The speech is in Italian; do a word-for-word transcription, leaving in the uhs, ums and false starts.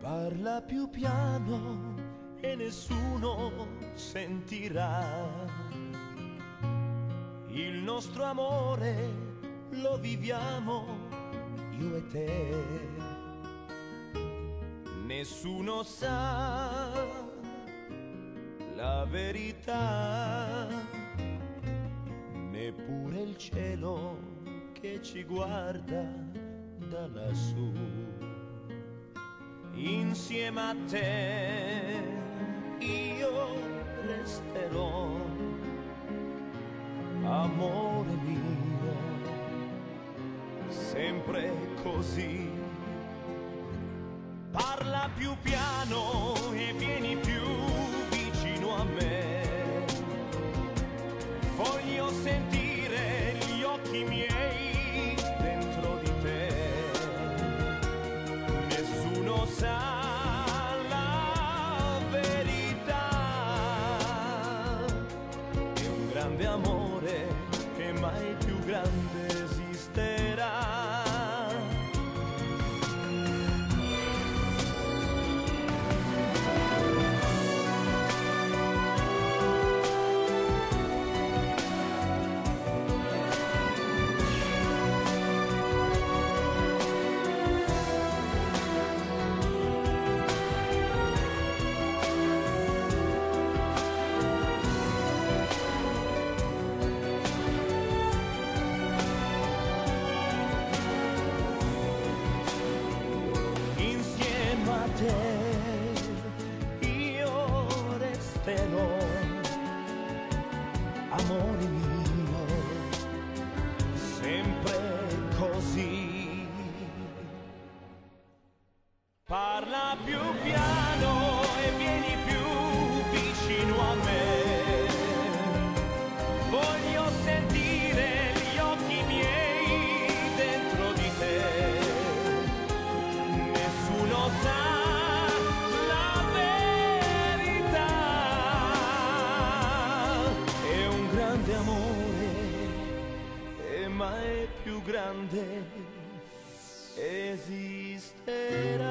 Parla più piano e nessuno sentirà. Il nostro amore lo viviamo io e te. Nessuno sa la verità, neppure il cielo che ci guarda da lassù. Insieme a te io resterò, amore mio, sempre così. Parla più piano e vieni più vicino a me. Voglio sentire gli occhi miei dentro di te. Nessuno sa la verità. È un grande amore che mai più grande esisterà. Io resterò, amore mio, sempre così. Parla più piano e vieni più vicino a me. Voglio sentire gli occhi miei dentro di te. Nessuno sa amore e mai più grande esisterà.